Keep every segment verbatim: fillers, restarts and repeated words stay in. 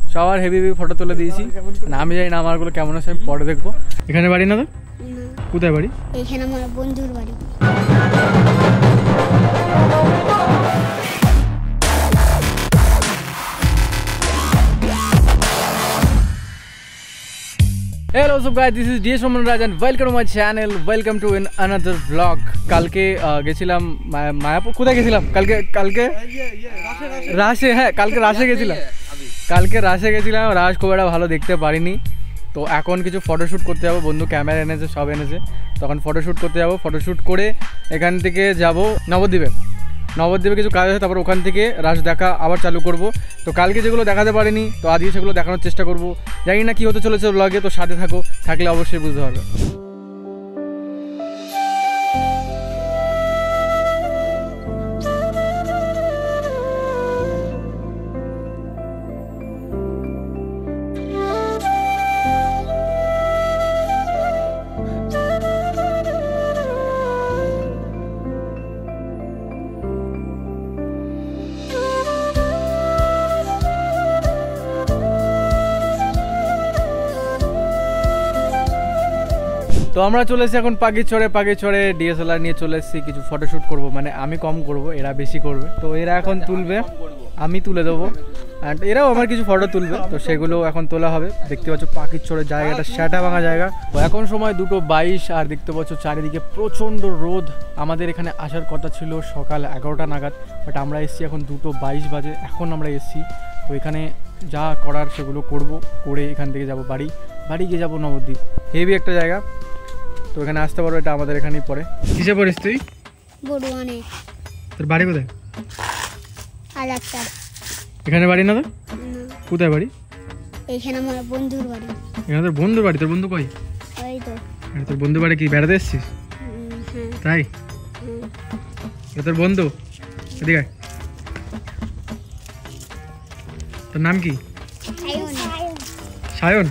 সবার heavy heavy photo তুলে দিয়েছি। আমি জানি না আমারগুলো কেমন আছে, আমি পরে দেখবো। এখানে বাড়ি না তো? কোথায় বাড়ি? এখানে আমার বন্ধুর বাড়ি। Hello so guys, this is D S Suman Raj and welcome to my channel. Welcome to in another vlog. কালকে গেছিলাম মায়াপুর। কোথায় গেছিলাম কালকে? কালকে রাশে। হ্যাঁ কালকে রাশে গেছিলাম। কালকে রাশে গেছিলাম। রাশ খুব একটা ভালো দেখতে পারিনি। তো এখন কিছু ফটোশ্যুট করতে যাবো, বন্ধু ক্যামেরা এনেছে, সব এনেছে। তখন ফটোশ্যুট করতে যাবো। ফটোশ্যুট করে এখান থেকে যাব নবদ্বীপে। নবদ্বীপে কিছু কাজ আছে, তারপর ওখান থেকে রাশ দেখা আবার চালু করব। তো কালকে যেগুলো দেখাতে পারিনি, তো আজকে সেগুলো দেখানোর চেষ্টা করব। জানি না কী হতে চলেছে ব্লগে, তো সাথে থাকো, থাকলে অবশ্যই বুঝতে পারবে। তো আমরা চলে এসেছি এখন পাখিচড়ে। পাখিচড়ে ডিএসএলআর নিয়ে চলে এসেছি, কিছু ফটোশ্যুট করব। মানে আমি কম করব, এরা বেশি করবে। তো এরা এখন তুলবে, আমি তুলে দেবো, অ্যান্ড এরাও আমার কিছু ফটো তুলবে। তো সেগুলো এখন তোলা হবে। দেখতে পাচ্ছ পাখিচড়ের জায়গাটা শ্যাটা ভাঙা জায়গা। তো এখন সময় দুটো বাইশ, আর দেখতে পাচ্ছ চারিদিকে প্রচণ্ড রোদ। আমাদের এখানে আসার কথা ছিল সকাল এগারোটা নাগাদ, বাট আমরা এসেছি এখন দুটো বাইশ বাজে। এখন আমরা এসেছি, তো এখানে যা করার সেগুলো করব, করে এখান থেকে যাব বাড়ি। বাড়ি গিয়ে যাবো নবদ্বীপ। হেভি একটা জায়গা, তো এখানে আসতে পারবো। এটা আমাদের এখানেই পড়ে। কিসে পড়িস তুই? বড়ুয়ানে। তোর বাড়ি কোথায়? আলাপচার। এখানে বাড়ি না তো? কোথায় বাড়ি? এখানে আমার বন্ধুর বাড়ি। এখানে তোর বন্ধুর বাড়ি? তোর বন্ধু কই? ওই তো। তোর বন্ধুর বাড়ি কি বেড়াতে এসেছিস? তাই? তোর বন্ধু? এদিকে। তোর নাম কি? সায়ন।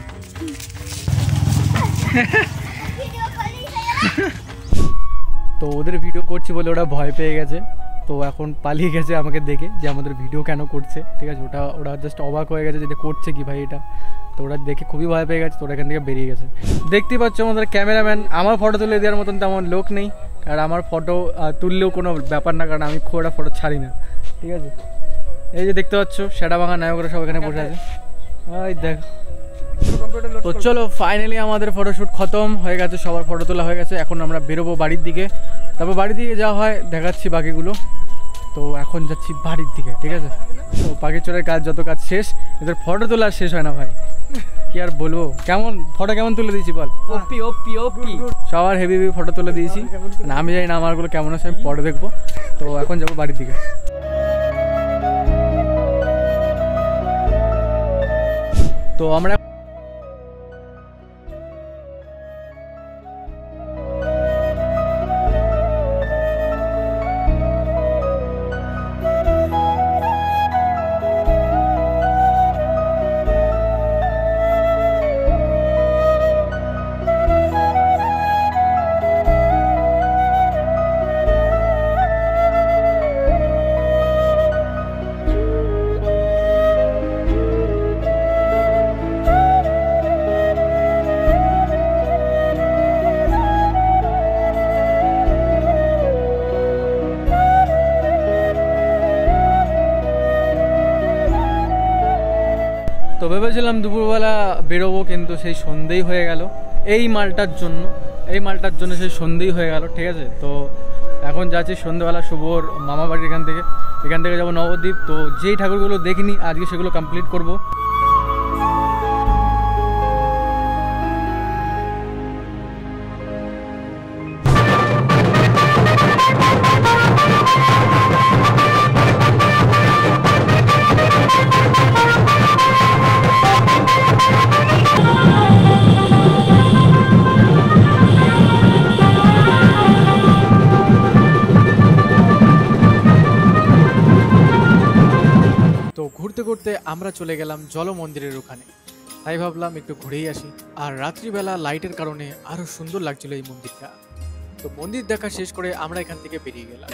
তো ওদের ভিডিও করছি বলে ওরা ভয় পেয়ে গেছে। তো এখন পালিয়ে গেছে আমাকে দেখে, যে আমাদের ভিডিও কেন করছে। ঠিক আছে, ওটা ওরা জাস্ট অবাক হয়ে গেছে যে করছে কি ভাই এটা। তো ওরা দেখে খুবই ভয় পেয়ে গেছে, তো ওরা এখান থেকে বেরিয়ে গেছে। দেখতে পাচ্ছ আমাদের ক্যামেরাম্যান। আমার ফটো তুলে দেওয়ার মতন তেমন লোক নেই, আর আমার ফটো তুললেও কোনো ব্যাপার না, কারণ আমি খুব একটা ফটো ছাড়ি না। ঠিক আছে, এই যে দেখতে পাচ্ছ শ্যাটা ভাঙা নায়করা সব এখানে বসে আছে। ওই দেখো। তো চলো, ফাইনালি আমাদের ফটোশ্যুট খতম হয়ে গেছে, সবার ফটো তোলা হয়ে গেছে। এখন আমরা বেরোবো বাড়ির দিকে। তারপর বাড়ি দিকে যাওয়া হয়, দেখাচ্ছি বাকিগুলো। তো এখন যাচ্ছি বাড়ির দিকে। ঠিক আছে, তো পাখিচড়ের কাজ যত কাজ শেষ, এদের ফটো তোলা শেষ হয় না ভাই, কি আর বলবো। কেমন ফটো কেমন তুলে দিয়েছি বল? ওপি ওপি ওপি। সবার হেভি হেভি ফটো তুলে দিয়েছি। আমি জানি না আমারগুলো কেমন আছে, আমি পরে দেখবো। তো এখন যাবো বাড়ির দিকে। তো আমরা তো ভেবেছিলাম দুপুরবেলা বেরোবো, কিন্তু সেই সন্ধেই হয়ে গেল এই মালটার জন্য। এই মালটার জন্য সেই সন্ধেই হয়ে গেল। ঠিক আছে, তো এখন যাচ্ছি সন্ধ্যেবেলা শুভর মামা বাড়ির এখান থেকে। এখান থেকে যাবো নবদ্বীপ। তো যেই ঠাকুরগুলো দেখিনি আজকে সেগুলো কমপ্লিট করবো। ঘুরতে ঘুরতে আমরা চলে গেলাম জল মন্দিরের ওখানে। তাই ভাবলাম একটু ঘুরেই আসি। আর রাত্রিবেলা লাইটের কারণে আরো সুন্দর লাগছিল এই মন্দিরটা। তো মন্দির দেখা শেষ করে আমরা এখান থেকে বেরিয়ে গেলাম।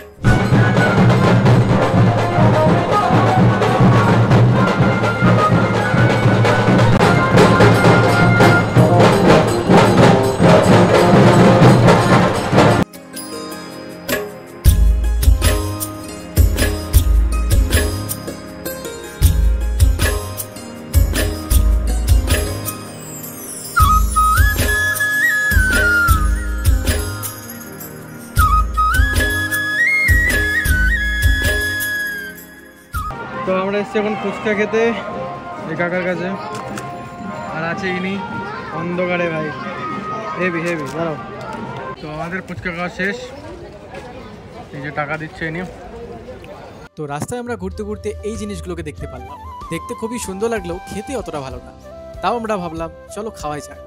এসছি এখন ফুচকা খেতে এই কাকার কাছে, আর আছে ইনি অন্ধকারে ভাই, হেভি হেভি দাঁড়াও। তো আমাদের ফুচকা খাওয়া শেষ, এই যে টাকা দিচ্ছে ইনি। তো রাস্তায় আমরা ঘুরতে ঘুরতে এই জিনিসগুলোকে দেখতে পারলাম, দেখতে খুবই সুন্দর লাগলেও খেতে অতটা ভালো না, তাও আমরা ভাবলাম চলো খাওয়াই যাক।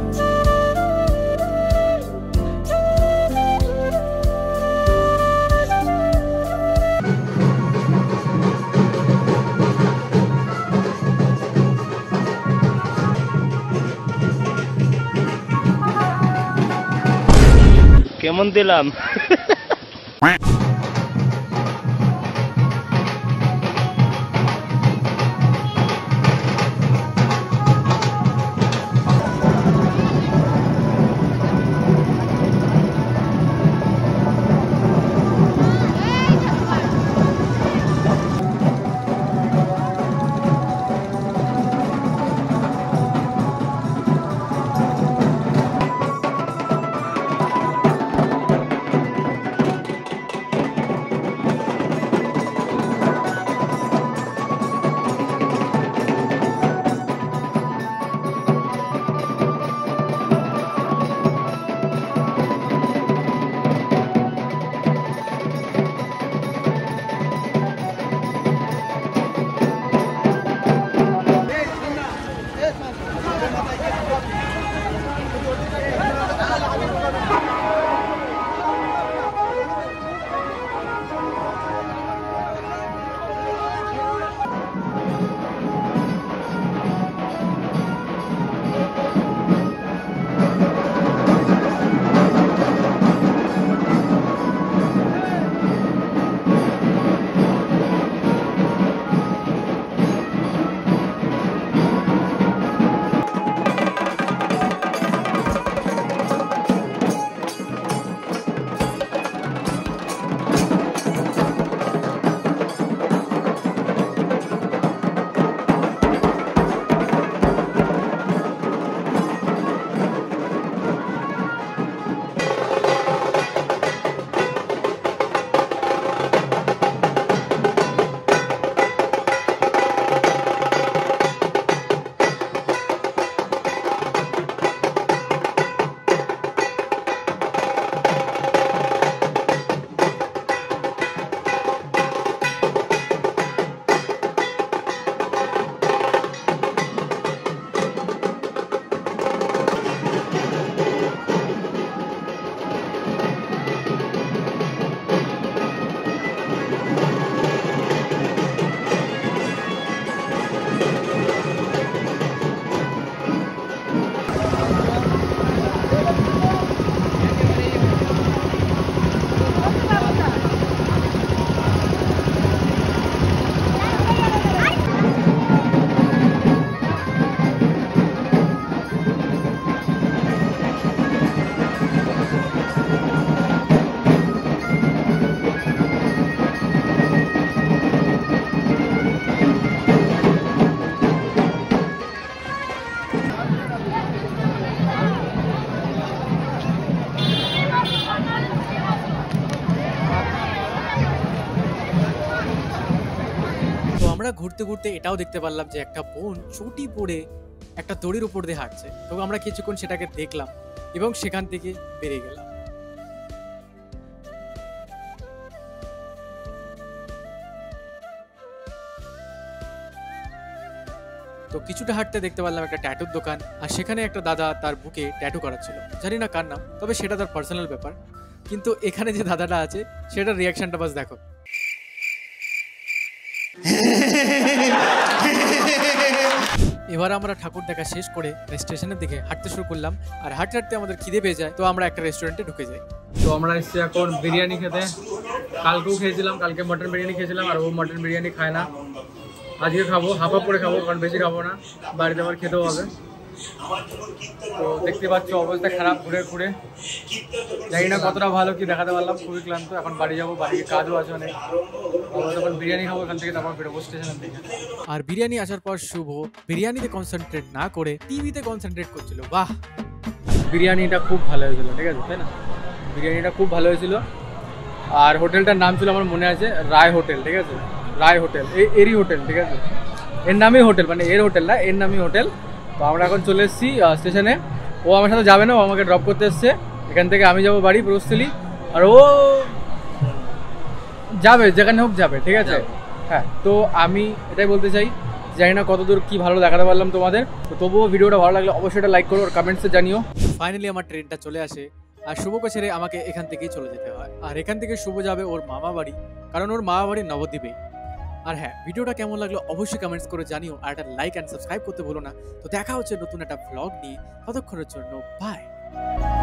কেমন দিলাম? আমরা ঘুরতে ঘুরতে এটাও দেখতে পারলাম যে একটা বোন চটি পরে একটা দড়ির উপর দিয়ে হাঁটছে, তো আমরা কিছুক্ষণ সেটাকে দেখলাম এবং সেখান থেকে বেরিয়ে গেলাম। তো কিছুটা হাঁটতে দেখতে পারলাম একটা ট্যাটুর দোকান, আর সেখানে একটা দাদা তার বুকে ট্যাটু করাচ্ছিল, জানি না কার নাম, তবে সেটা তার পার্সোনাল ব্যাপার। কিন্তু এখানে যে দাদাটা আছে সেটার রিয়াকশনটা বাস দেখো। এবার আমরা ঠাকুর দেখা শেষ করে স্টেশনের দিকে হাঁটতে শুরু করলাম, আর হাঁটতে হাঁটতে আমাদের খিদে পেয়ে যায়, তো আমরা একটা রেস্টুরেন্টে ঢুকে যাই। তো আমরা এসেছি এখন বিরিয়ানি খেতে, কালকেও খেয়েছিলাম, কালকে মটন বিরিয়ানি খেয়েছিলাম, আর ও মটন বিরিয়ানি খায় না, আজকে খাবো, হাফ হাফ করে খাবো, কারণ বেশি খাবো না, বাড়িতে আবার খেতেও হবে। তো দেখতে পাচ্ছ অবস্থা খারাপ, ঘুরে ঘুরে জানি না কতটা ভালো কি দেখাতে পারলাম, খুবই ক্লান্ত। এখন বাড়ি যাবো, বাড়িতে কাজও আছে অনেক, তখন বিরিয়ানি খাবো এখান থেকে, তারপর বেরোবো স্টেশনের দিকে। আর বিরিয়ানি আসার পর শুভ বিরিয়ানিতে কনসেন্ট্রেট না করে টিভিতে কনসেন্ট্রেট করছিল। বাহ, বিরিয়ানিটা খুব ভালো হয়েছিল, ঠিক আছে, তাই না? বিরিয়ানিটা খুব ভালো হয়েছিল। আর হোটেলটার নাম ছিল আমার মনে আছে, রায় হোটেল, ঠিক আছে। রায় হোটেল, এই এরই হোটেল, ঠিক আছে, এর নামই হোটেল, মানে এর হোটেল না, এর নামই হোটেল। তো আমরা এখন চলে এসেছি স্টেশনে। ও আমার সাথে যাবে না, ও আমাকে ড্রপ করতে এসছে। এখান থেকে আমি যাবো বাড়ি প্রস্থলি, আর ও যাবে যেখানে হোক যাবে, ঠিক আছে। হ্যাঁ, তো আমি এটাই বলতে চাই, জানি না কতদূর কি ভালো দেখাতে পারলাম তোমাদের, তো তবুও ভিডিওটা ভালো লাগলে অবশ্যই এটা লাইক করো আর কমেন্টসে জানিও। ফাইনালি আমার ট্রেনটা চলে আসে, আর শুভকে ছেড়ে আমাকে এখান থেকেই চলে যেতে হয়। আর এখান থেকে শুভ যাবে ওর মামা বাড়ি, কারণ ওর মামা বাড়ি নবদ্বীপে। আর হ্যাঁ, ভিডিওটা কেমন লাগলো অবশ্যই কমেন্টস করে জানিও, আর একটা লাইক অ্যান্ড সাবস্ক্রাইব করতে ভুলো না। তো দেখা হচ্ছে নতুন একটা ভ্লগ নিয়ে, ততক্ষণের জন্য বাই।